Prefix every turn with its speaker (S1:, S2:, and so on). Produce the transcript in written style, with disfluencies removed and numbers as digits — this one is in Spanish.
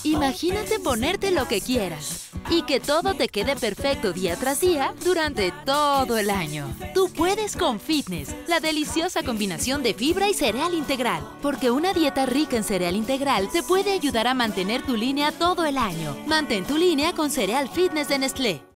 S1: Imagínate ponerte lo que quieras y que todo te quede perfecto día tras día durante todo el año. Tú puedes con Fitness, la deliciosa combinación de fibra y cereal integral, porque una dieta rica en cereal integral te puede ayudar a mantener tu línea todo el año. Mantén tu línea con cereal Fitness de Nestlé.